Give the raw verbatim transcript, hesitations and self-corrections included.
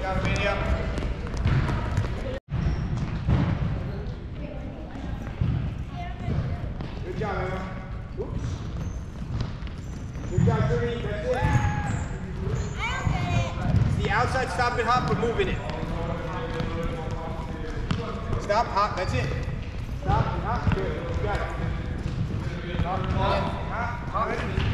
job, Amelia. Good job, Emma. Oops. Good job, Judy. That's it. It's the outside stop and hop, but moving it. Stop, hop, that's it. Stop and hop, good. You got it. Hop, hop, hop, hop.